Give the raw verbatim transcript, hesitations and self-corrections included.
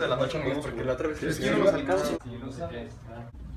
de la noche, amigos, porque la otra vez que no nos alcanza. Sí, no sé qué está.